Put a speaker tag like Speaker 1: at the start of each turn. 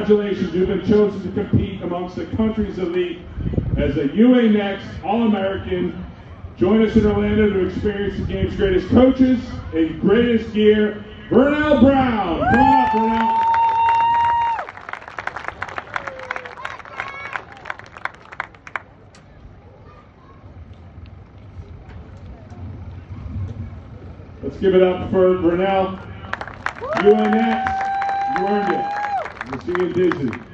Speaker 1: Congratulations, you've been chosen to compete amongst the country's elite as a UA Next All-American. Join us in Orlando to experience the game's greatest coaches and greatest gear. Vernell Brown. Come on up, Vernell. Let's give it up for Vernell. UA Next. You earned it. We'll see you in Disney.